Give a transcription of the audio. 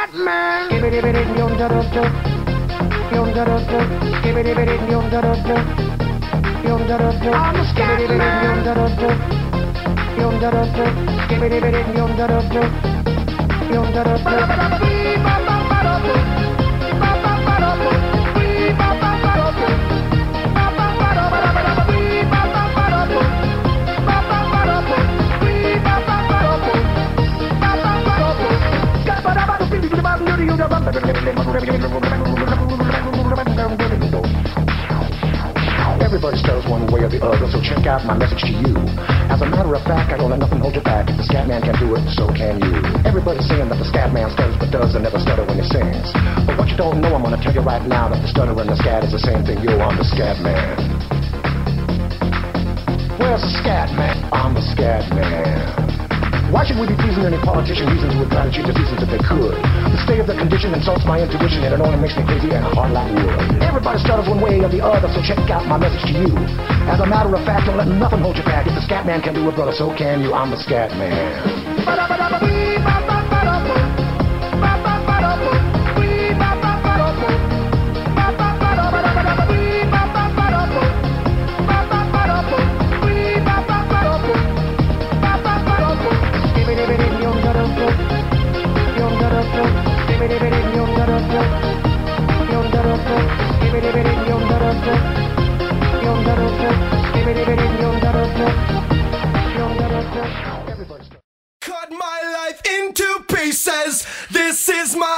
Scatman. I'm a Everybody stutters one way or the other, so check out my message to you. As a matter of fact, I don't let nothing hold you back. If the Scatman can do it, so can you. Everybody's saying that the Scatman stutters but does and never stutter when he sings. But what you don't know, I'm gonna tell you right now that the stutter and the scat is the same thing. Yo, I'm the Scatman. Where's the Scatman? I'm the Scatman. Why should we be pleasing any politician reasons who would try to change the seasons if they could? The state of the condition insults my intuition and it only makes me crazy and hard like wood. Everybody stutters one way or the other, so check out my message to you. As a matter of fact, don't let nothing hold you back. If the Scatman can do it, brother, so can you. I'm the Scatman. Cut my life into pieces. This is my